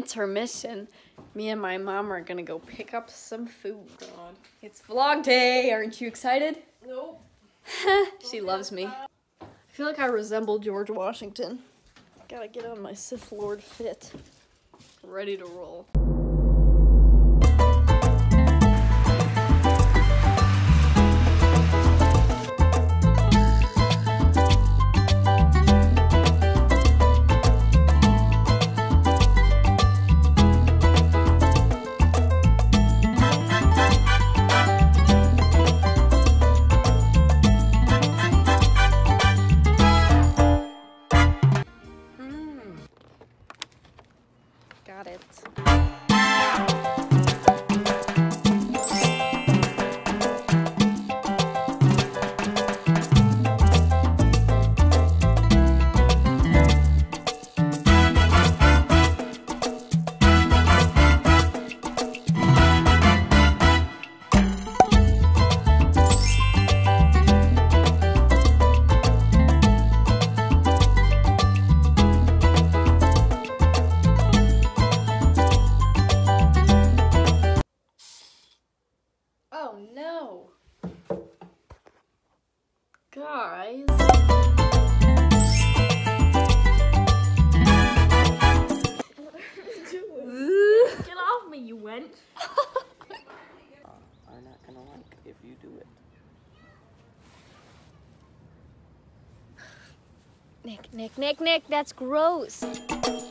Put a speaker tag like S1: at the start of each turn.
S1: intermission, me and my mom are gonna go pick up some food. God. It's vlog day. Aren't you excited?
S2: Nope.
S1: She loves me. I feel like I resemble George Washington. Gotta get on my Sith Lord fit. Ready to roll. Got it. Oh no! Guys.
S2: Get off me, you wench.
S3: Are not gonna like if you do it.
S1: Nick, that's gross.